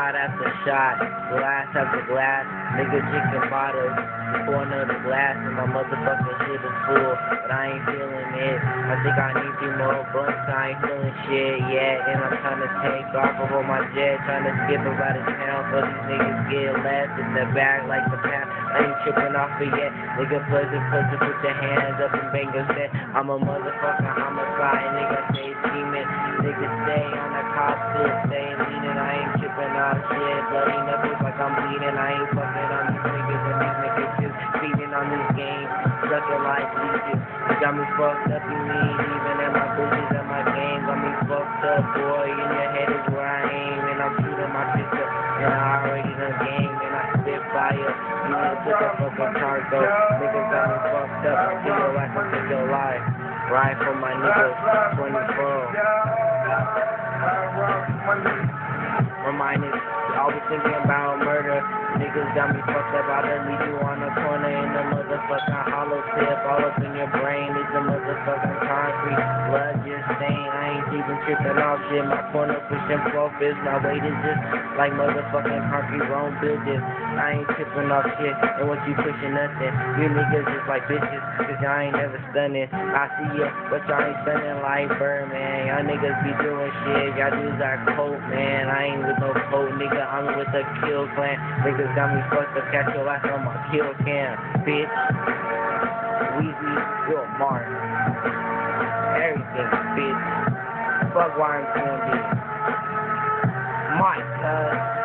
Shot after shot, glass after glass, nigga drinking bottles, pour another glass and my motherfucking shit is full, but I ain't feeling it. I think I need 3 more blunts, I ain't feeling shit yet, and I'm trying to take off of all my jet, trying to skip about a town, so these niggas get left in the back like the path. I ain't tripping off it yet, nigga pussy, put your hands up and bang your set. I'm a motherfucking homicide, nigga stay scheming, nigga stay on the cop shit, stay leaning, I ain't tripping off shit, bloody knuckles like I'm bleeding, I ain't fucking on these niggas, and these niggas just feeding on this game, sucking like leeches, you got me fucked up, you mean, even in my bitches and my game, got me fucked up, boy, in your head is where I aim, and I'm shooting my pistol, and I already done game, and I spit fire, you need to put that fucking cargo, niggas got me fucked up, I feel like I take your life, ride for my niggas, 24. My mind is always thinking about murder. Niggas got me fucked up. I done leave you on the corner in the motherfucking hollow tip. All up in your brain is the motherfucking concrete. Blood just stain. I ain't even tripping off shit. My corner pushing profits. My weight is just like motherfucking concrete wrong buildings. I ain't tripping off shit. And what you pushing nothing. You niggas just like bitches. Cause y'all ain't never stunning. I see ya, but y'all ain't stunning like Birdman. Y'all niggas be doing shit. Y'all dudes are coke, man. I ain't with no coke, nigga. I'm with the kill clan. Niggas got me fucked up. Catch your ass on my kill cam, bitch. Weezy, you're a mark. Everything, bitch. Fuck YMCMB. My cuz.